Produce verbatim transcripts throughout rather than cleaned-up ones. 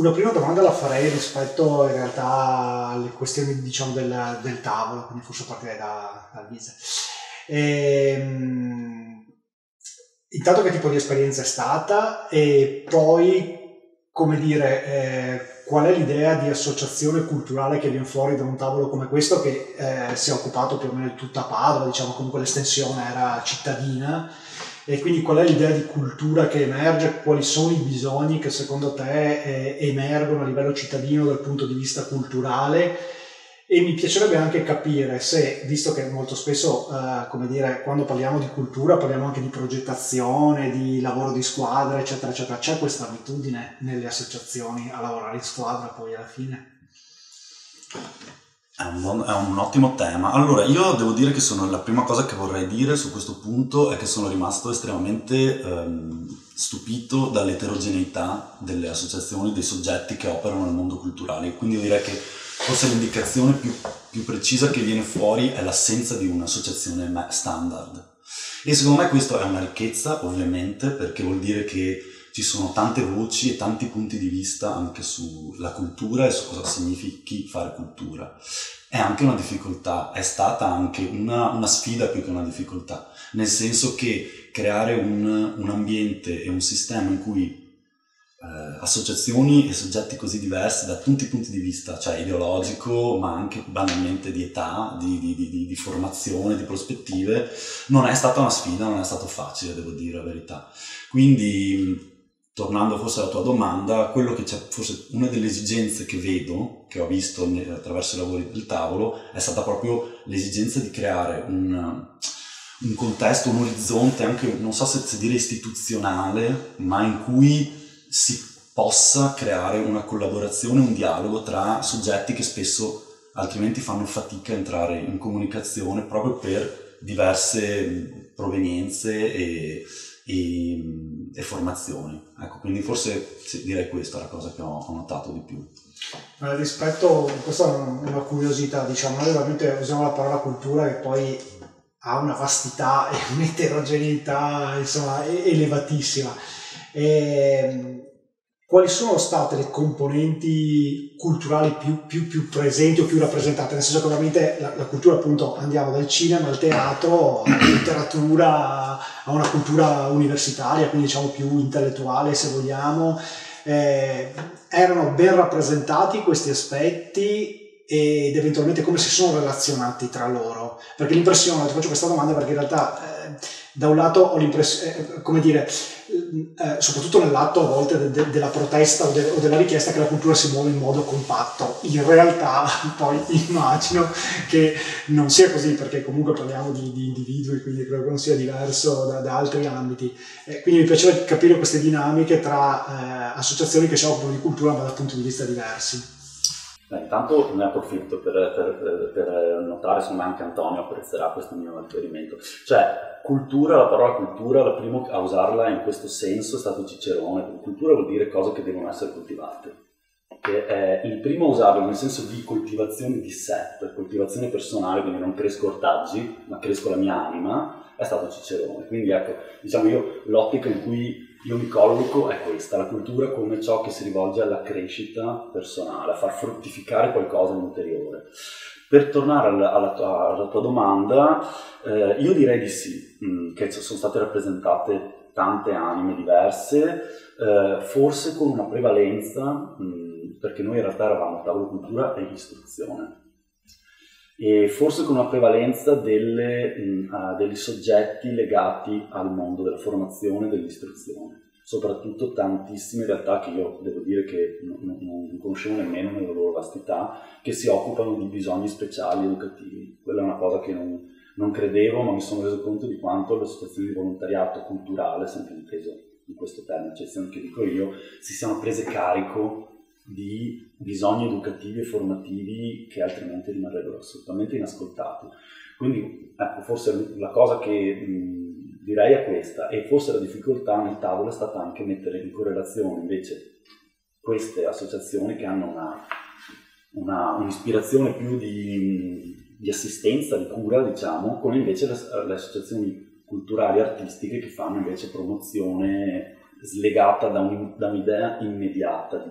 una prima domanda la farei rispetto in realtà alle questioni, diciamo, del, del tavolo, quindi forse partirei da, da Lise. Ehm, intanto che tipo di esperienza è stata e poi, come dire, eh, qual è l'idea di associazione culturale che viene fuori da un tavolo come questo che eh, si è occupato più o meno di tutta Padova, diciamo, comunque l'estensione era cittadina, e quindi qual è l'idea di cultura che emerge, quali sono i bisogni che secondo te eh, emergono a livello cittadino dal punto di vista culturale. E mi piacerebbe anche capire se, visto che molto spesso, eh, come dire, quando parliamo di cultura parliamo anche di progettazione, di lavoro di squadra, eccetera, eccetera, c'è questa abitudine nelle associazioni a lavorare in squadra poi alla fine? È un, buon, è un ottimo tema. Allora, io devo dire che sono, la prima cosa che vorrei dire su questo punto è che sono rimasto estremamente ehm, stupito dall'eterogeneità delle associazioni, dei soggetti che operano nel mondo culturale. Quindi io direi che forse l'indicazione più, più precisa che viene fuori è l'assenza di un'associazione standard. E secondo me questa è una ricchezza, ovviamente, perché vuol dire che ci sono tante voci e tanti punti di vista anche sulla cultura e su cosa significhi fare cultura. È anche una difficoltà, è stata anche una, una sfida più che una difficoltà, nel senso che creare un, un ambiente e un sistema in cui eh, associazioni e soggetti così diversi da tutti i punti di vista, cioè ideologico, ma anche banalmente di età, di, di, di, di formazione, di prospettive, non è stata una sfida, non è stato facile, devo dire la verità. Quindi, tornando forse alla tua domanda, quello che c'è, forse una delle esigenze che vedo, che ho visto attraverso i lavori del tavolo, è stata proprio l'esigenza di creare un, un contesto, un orizzonte, anche non so se, se dire istituzionale, ma in cui si possa creare una collaborazione, un dialogo tra soggetti che spesso altrimenti fanno fatica a entrare in comunicazione proprio per diverse provenienze e, e, e formazioni. Ecco, quindi forse sì, direi questa è la cosa che ho, ho notato di più. Eh, rispetto, questa è una curiosità, diciamo, noi ovviamente usiamo la parola cultura che poi ha una vastità e un'eterogeneità, insomma, elevatissima. E, quali sono state le componenti culturali più, più, più presenti o più rappresentate? Nel senso che ovviamente la, la cultura, appunto, andiamo dal cinema al teatro, alla letteratura, a una cultura universitaria, quindi diciamo più intellettuale se vogliamo. Eh, erano ben rappresentati questi aspetti ed eventualmente come si sono relazionati tra loro? Perché l'impressione, ti faccio questa domanda perché in realtà eh, da un lato ho l'impressione, eh, come dire, eh, soprattutto nell'atto a volte de- de- della protesta o, de- o della richiesta che la cultura si muove in modo compatto. In realtà poi immagino che non sia così, perché comunque parliamo di, di individui, quindi credo che non sia diverso da, da altri ambiti. Eh, quindi mi piaceva capire queste dinamiche tra eh, associazioni che si occupano di cultura ma da punti di vista diversi. Beh, intanto ne approfitto per, per, per notare, insomma anche Antonio apprezzerà questo mio riferimento. Cioè, cultura, la parola cultura, la prima a usarla in questo senso è stato Cicerone. Cultura vuol dire cose che devono essere coltivate. Che è il primo a usarlo nel senso di coltivazione di sé, per coltivazione personale, quindi non cresco ortaggi, ma cresco la mia anima, è stato Cicerone. Quindi ecco, diciamo io, l'ottica in cui io mi colloco è questa, la cultura come ciò che si rivolge alla crescita personale, a far fruttificare qualcosa di ulteriore. Per tornare alla, alla, tua, alla tua domanda, eh, io direi di sì, mh, che sono state rappresentate tante anime diverse, eh, forse con una prevalenza, mh, perché noi in realtà eravamo a tavolo cultura e istruzione, e forse con una prevalenza delle, mh, uh, degli soggetti legati al mondo della formazione e dell'istruzione, soprattutto tantissime realtà che io devo dire che non, non, non conoscevo nemmeno nella loro vastità, che si occupano di bisogni speciali educativi. Quella è una cosa che non, non credevo, ma mi sono reso conto di quanto le associazioni di volontariato culturale, sempre inteso in questo termine, accezione che dico io, si siano prese carico di bisogni educativi e formativi che altrimenti rimarrebbero assolutamente inascoltati. Quindi ecco, forse la cosa che mh, direi è questa, e forse la difficoltà nel tavolo è stata anche mettere in correlazione invece queste associazioni che hanno una, una, un'ispirazione più di, di assistenza, di cura, diciamo, con invece le, le associazioni culturali e artistiche che fanno invece promozione slegata da, un, da un'idea immediata di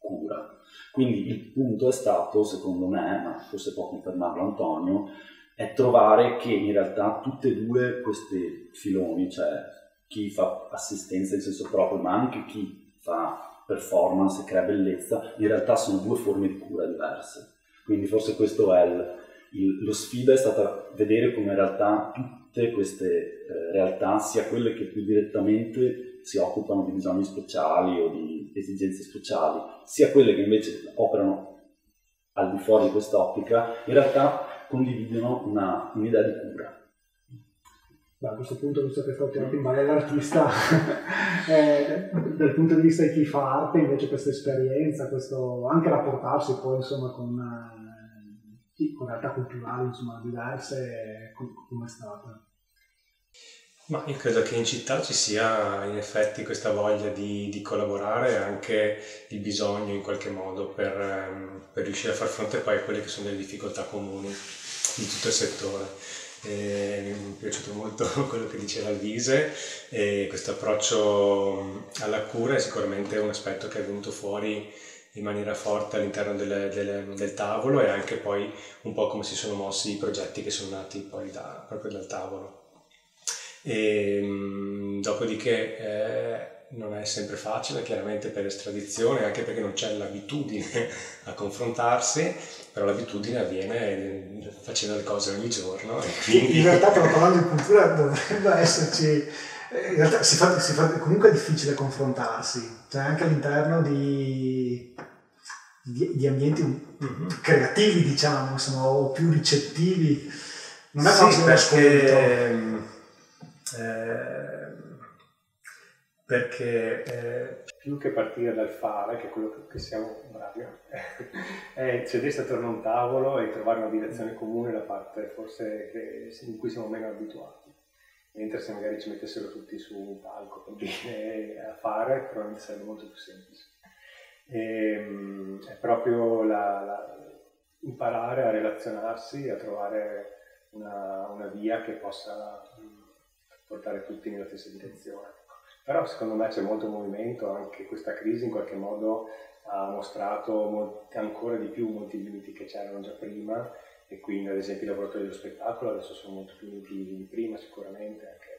cura. Quindi il punto è stato, secondo me, ma forse può confermarlo Antonio, è trovare che in realtà tutte e due questi filoni, cioè chi fa assistenza in senso proprio, ma anche chi fa performance e crea bellezza, in realtà sono due forme di cura diverse. Quindi forse questo è il, il, lo sfida è stata vedere come in realtà tutte queste eh, realtà, sia quelle che più direttamente si occupano di bisogni speciali o di esigenze speciali, sia quelle che invece operano al di fuori di quest'ottica, in realtà condividono una, un'idea di cura. Beh, a questo punto, visto che è stato tirato in ballo l'artista, eh, dal punto di vista di chi fa arte, invece questa esperienza, questo anche rapportarsi poi insomma con, eh, sì, con realtà culturali insomma diverse, come è stata? Ma io credo che in città ci sia in effetti questa voglia di, di collaborare e anche il bisogno in qualche modo per, um, per riuscire a far fronte poi a quelle che sono le difficoltà comuni di tutto il settore. E mi è piaciuto molto quello che diceva Alvise, e questo approccio alla cura è sicuramente un aspetto che è venuto fuori in maniera forte all'interno delle, delle, del tavolo, e anche poi un po' come si sono mossi i progetti che sono nati poi da, proprio dal tavolo. E, mh, dopodiché eh, non è sempre facile, chiaramente, per estradizione, anche perché non c'è l'abitudine a confrontarsi, però l'abitudine avviene facendo le cose ogni giorno. E quindi... In realtà, però, parlando di cultura dovrebbe esserci, in realtà si fa, si fa comunque è difficile confrontarsi, cioè anche all'interno di, di, di ambienti mm-hmm. creativi, diciamo, sono più ricettivi, non è sì, facile perché... Eh, perché eh, più che partire dal fare, che è quello che siamo bravi, è sedersi attorno a un tavolo e trovare una direzione comune, la parte forse che, in cui siamo meno abituati, mentre se magari ci mettessero tutti su un palco per dire a fare, probabilmente sarebbe molto più semplice. E, è proprio la, la, imparare a relazionarsi, a trovare una, una via che possa portare tutti nella stessa direzione. Però secondo me c'è molto movimento, anche questa crisi in qualche modo ha mostrato molti, ancora di più molti limiti che c'erano già prima, e quindi ad esempio i lavoratori dello spettacolo adesso sono molto più uniti di prima sicuramente, anche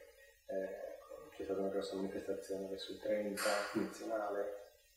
eh, c'è stata una grossa manifestazione verso il trenta nazionale,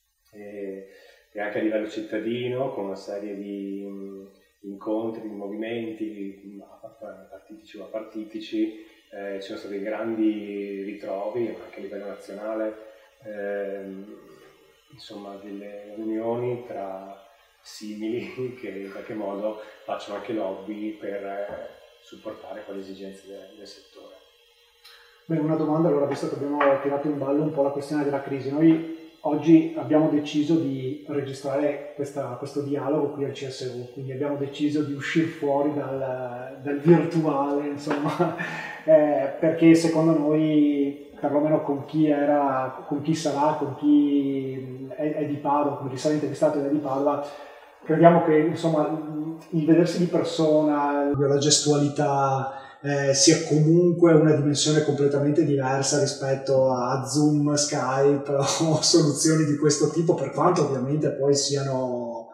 e, e anche a livello cittadino con una serie di mh, incontri, di movimenti partitici o apartitici. Eh, ci sono stati grandi ritrovi anche a livello nazionale, ehm, insomma delle unioni tra simili che in qualche modo facciano anche lobby per eh, supportare quelle esigenze del, del settore. Beh, una domanda allora, visto che abbiamo tirato in ballo un po' la questione della crisi. Noi oggi abbiamo deciso di registrare questa, questo dialogo qui al C S U, quindi abbiamo deciso di uscire fuori dal, dal virtuale, insomma, eh, perché secondo noi, perlomeno con chi era, con chi sarà, con chi è, è di Padova, con chi sarà intervistato ed è di Padova, crediamo che insomma il vedersi di persona, la gestualità, Eh, sia comunque una dimensione completamente diversa rispetto a Zoom, Skype o soluzioni di questo tipo, per quanto ovviamente poi siano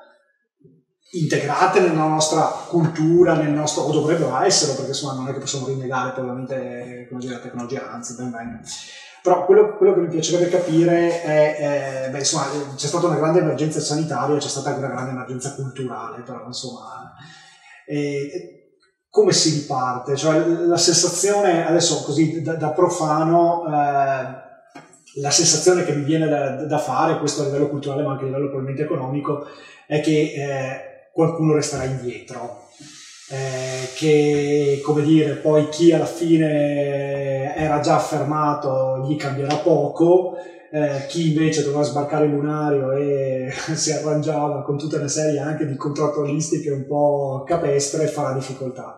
integrate nella nostra cultura, nel nostro, o dovrebbero essere, perché insomma non è che possiamo rinnegare poi ovviamente, come dire, la tecnologia, anzi ben venga. Però quello, quello che mi piacerebbe capire è, è beh, insomma, c'è stata una grande emergenza sanitaria, c'è stata anche una grande emergenza culturale, però insomma eh, come si riparte? Cioè la sensazione, adesso così da, da profano, eh, la sensazione che mi viene da, da fare, questo a livello culturale ma anche a livello probabilmente economico, è che eh, qualcuno resterà indietro, eh, che come dire poi chi alla fine era già affermato gli cambierà poco, eh, chi invece doveva sbarcare il lunario e si arrangiava con tutta una serie anche di contrattualistiche un po' capestre farà difficoltà.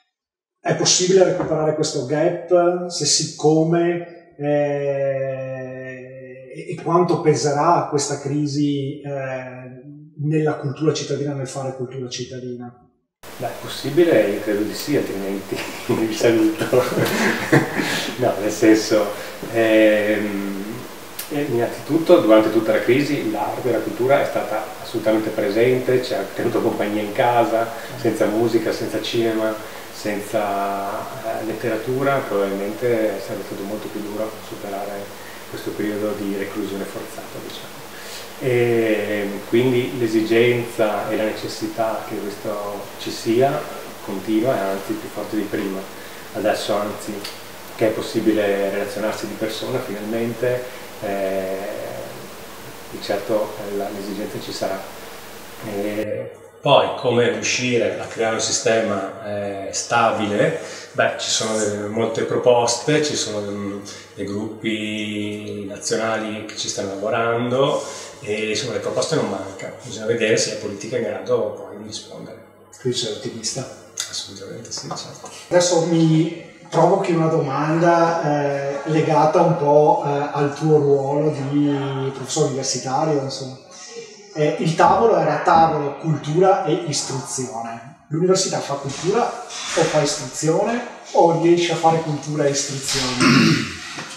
È possibile recuperare questo gap? Se sì, come? Eh, e quanto peserà questa crisi eh, nella cultura cittadina, nel fare cultura cittadina? Beh, è possibile, io credo di sì, altrimenti vi saluto. No, nel senso, ehm, E innanzitutto, durante tutta la crisi, l'arte e la cultura è stata assolutamente presente, ci ha tenuto compagnia in casa, senza musica, senza cinema, senza eh, letteratura, probabilmente sarebbe stato molto più duro superare questo periodo di reclusione forzata, diciamo. E quindi l'esigenza e la necessità che questo ci sia continua e anzi più forte di prima. Adesso anzi che è possibile relazionarsi di persona finalmente, eh, di certo l'esigenza ci sarà. E poi come riuscire a creare un sistema eh, stabile? Beh, ci sono delle, molte proposte, ci sono um, dei gruppi nazionali che ci stanno lavorando e insomma le proposte non mancano, bisogna vedere se la politica è in grado poi di rispondere. Tu sei ottimista? Assolutamente sì, certo. Adesso mi provochi una domanda eh, legata un po' eh, al tuo ruolo di professore universitario, insomma. Eh, il tavolo era tavolo cultura e istruzione. L'università fa cultura o fa istruzione o riesce a fare cultura e istruzione?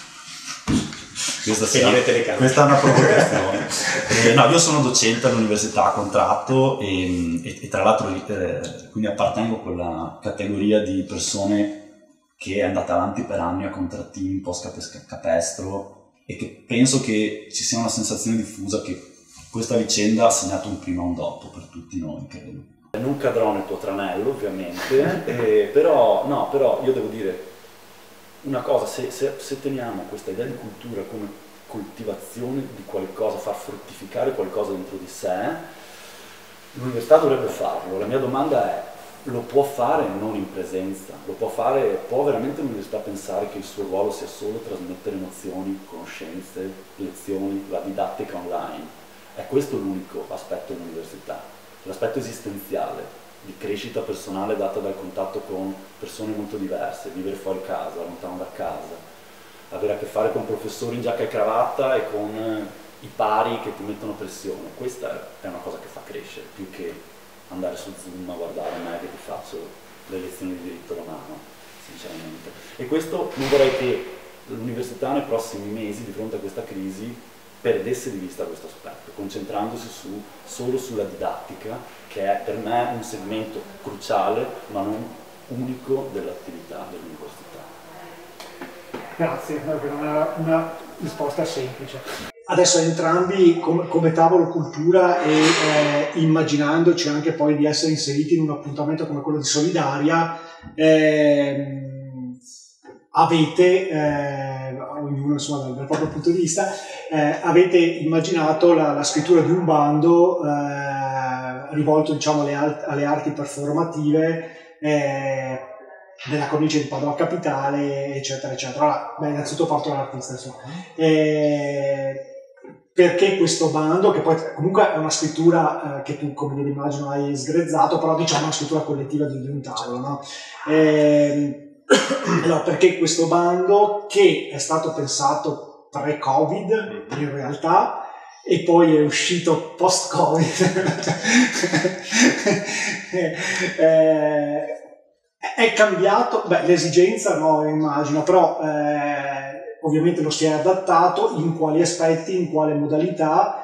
Questa, sia, questa è una provocazione. eh, no, io sono docente all'università a contratto e, e, e tra l'altro eh, quindi appartengo a quella categoria di persone che è andata avanti per anni a contrattini un po' capestro e che penso che ci sia una sensazione diffusa che questa vicenda ha segnato un prima e un dopo per tutti noi, credo. Non cadrò nel tuo tranello, ovviamente, eh, però, no, però io devo dire una cosa, se, se, se teniamo questa idea di cultura come coltivazione di qualcosa, far fruttificare qualcosa dentro di sé, l'università dovrebbe farlo. La mia domanda è: lo può fare non in presenza? Lo può fare, può veramente l'università pensare che il suo ruolo sia solo trasmettere nozioni, conoscenze, lezioni, la didattica online? È questo l'unico aspetto dell'università, l'aspetto esistenziale, di crescita personale data dal contatto con persone molto diverse, vivere fuori casa, lontano da casa, avere a che fare con professori in giacca e cravatta e con i pari che ti mettono pressione. Questa è una cosa che fa crescere, più che andare su Zoom a guardare me che ti faccio le lezioni di diritto romano, sinceramente. E questo non vorrei che l'università nei prossimi mesi, di fronte a questa crisi, perdesse di vista questo aspetto, concentrandosi su, solo sulla didattica, che è per me un segmento cruciale, ma non unico dell'attività dell'università. Grazie, non era una risposta semplice. Adesso entrambi come, come tavolo cultura e eh, immaginandoci anche poi di essere inseriti in un appuntamento come quello di Solidaria, eh, avete, eh, ognuno insomma dal, dal proprio punto di vista, eh, avete immaginato la, la scrittura di un bando eh, rivolto diciamo alle, alt- alle arti performative eh, della cornice di Padova Capitale, eccetera, eccetera. Allora, beh, innanzitutto parto dall'artista, insomma. Eh, perché questo bando, che poi comunque è una scrittura eh, che tu, come dire, immagino, hai sgrezzato, però diciamo una scrittura collettiva di, di un tavolo, no? Eh, allora, perché questo bando, che è stato pensato pre-Covid, in realtà, e poi è uscito post-Covid, eh, è cambiato, beh, l'esigenza no, immagino, però eh, ovviamente lo si è adattato, in quali aspetti, in quale modalità,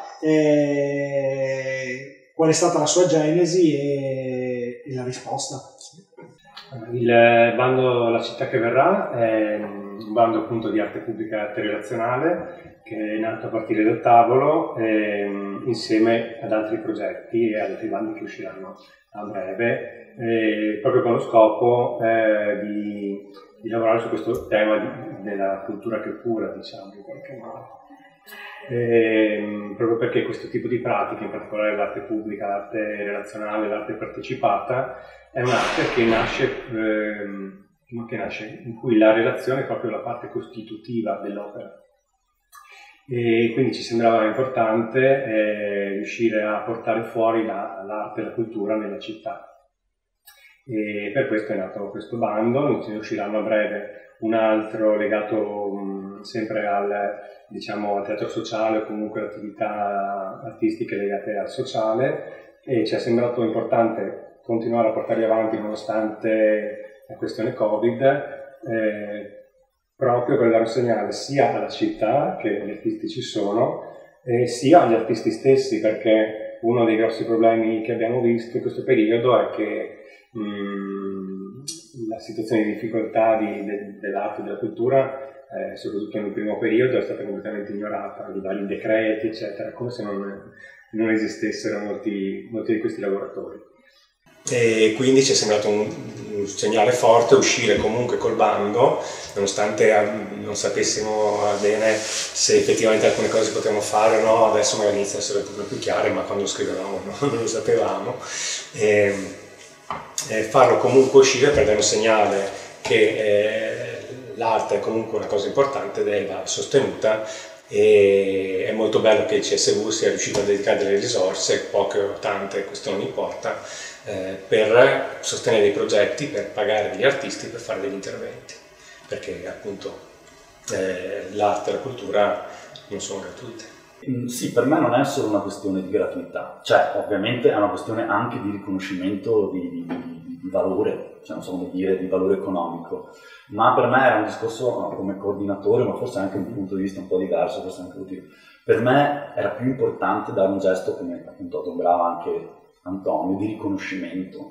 eh, qual è stata la sua genesi e, e la risposta. Il bando La città che verrà è un bando appunto di arte pubblica e arte relazionale che è nato a partire dal tavolo eh, insieme ad altri progetti e ad altri bandi che usciranno a breve, eh, proprio con lo scopo eh, di, di lavorare su questo tema di, della cultura che cura, diciamo, in qualche modo. Eh, proprio perché questo tipo di pratiche, in particolare l'arte pubblica, l'arte relazionale, l'arte partecipata, è un'arte che nasce, ehm, che nasce in cui la relazione è proprio la parte costitutiva dell'opera. E quindi ci sembrava importante eh, riuscire a portare fuori la, l'arte e la cultura nella città. E per questo è nato questo bando, ne usciranno a breve un altro legato mh, sempre al, diciamo, al teatro sociale o comunque attività artistiche legate al sociale, e ci è sembrato importante continuare a portarli avanti nonostante la questione Covid, eh, proprio per dare un segnale sia alla città che gli artisti ci sono, e sia agli artisti stessi, perché uno dei grossi problemi che abbiamo visto in questo periodo è che mh, la situazione di difficoltà di, de, dell'arte e della cultura, eh, soprattutto nel primo periodo, è stata completamente ignorata di vari decreti, eccetera, come se non, non esistessero molti, molti di questi lavoratori. E quindi ci è sembrato un, un segnale forte uscire comunque col bando, nonostante non sapessimo bene se effettivamente alcune cose si potevano fare o no. Adesso magari iniziano a essere un po' più chiare, ma quando scrivevamo no, non lo sapevamo. E, e farlo comunque uscire per dare un segnale che eh, l'arte è comunque una cosa importante ed è va sostenuta. E è molto bello che il C S V sia riuscito a dedicare delle risorse, poche o tante, questo non importa, eh, per sostenere dei progetti, per pagare degli artisti, per fare degli interventi, perché appunto eh, l'arte e la cultura non sono gratuite. Sì, per me non è solo una questione di gratuità, cioè ovviamente è una questione anche di riconoscimento di, di, di valore, cioè non so come dire, di valore economico, ma per me era un discorso come coordinatore, ma forse anche un punto di vista un po' diverso, forse anche utile. Per me era più importante dare un gesto, come appunto adombrava anche Antonio, di riconoscimento,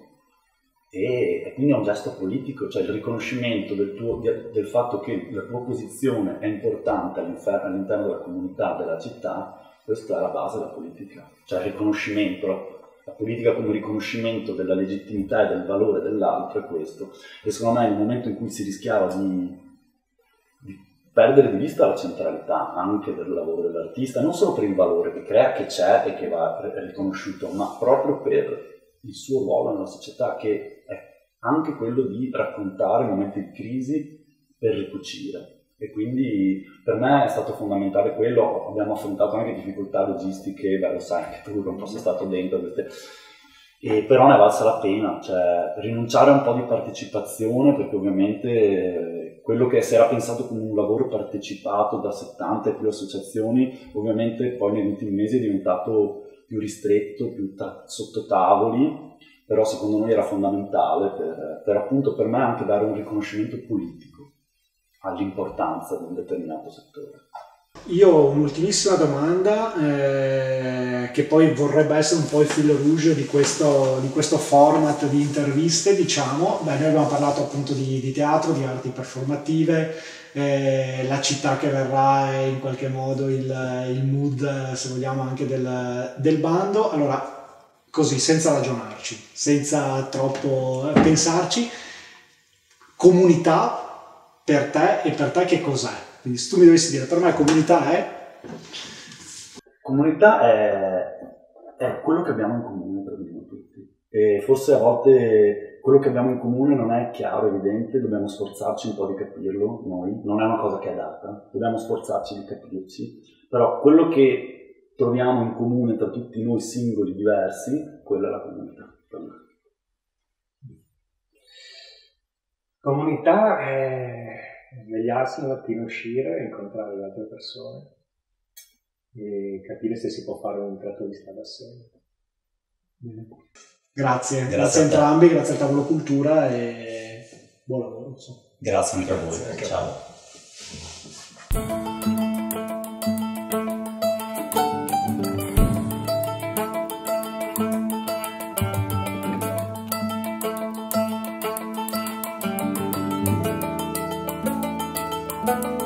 e, e quindi è un gesto politico, cioè il riconoscimento del, tuo, del fatto che la tua posizione è importante all'interno della comunità, della città. Questa è la base della politica, cioè il riconoscimento, la, la politica come riconoscimento della legittimità e del valore dell'altro è questo. E secondo me nel momento in cui si rischiava di, di perdere di vista la centralità anche del lavoro dell'artista, non solo per il valore che crea, che c'è e che va riconosciuto, ma proprio per il suo ruolo nella società, che è anche quello di raccontare momenti di crisi per ricucire. E quindi per me è stato fondamentale quello. Abbiamo affrontato anche difficoltà logistiche, beh lo sai anche tu, non fosse stato dentro queste, e però ne è valsa la pena, cioè rinunciare a un po' di partecipazione, perché ovviamente quello che si era pensato come un lavoro partecipato da settanta e più associazioni, ovviamente poi negli ultimi mesi è diventato più ristretto, più tra- sotto tavoli, però secondo noi era fondamentale per, per appunto per me anche dare un riconoscimento politico all'importanza di un determinato settore. Io ho un'ultimissima domanda eh, che poi vorrebbe essere un po' il filo rouge di questo, di questo format di interviste, diciamo. Beh, noi abbiamo parlato appunto di, di teatro, di arti performative, eh, la città che verrà è in qualche modo il, il mood, se vogliamo, anche del, del bando. Allora, così, senza ragionarci, senza troppo pensarci, comunità per te e per te che cos'è? Quindi se tu mi dovessi dire, per me comunità è? Comunità è, è quello che abbiamo in comune, per dire tutti. E forse a volte quello che abbiamo in comune non è chiaro, evidente, dobbiamo sforzarci un po' di capirlo noi, non è una cosa che è data, dobbiamo sforzarci di capirci, però quello che troviamo in comune tra tutti noi singoli diversi, quella è la comunità. Comunità è svegliarsi la mattina, uscire, incontrare le altre persone e capire se si può fare un tratto di strada assieme. Grazie, grazie, grazie a entrambi, grazie al Tavolo Cultura e buon lavoro. Insomma. Grazie anche a voi, Anche ciao. Thank you.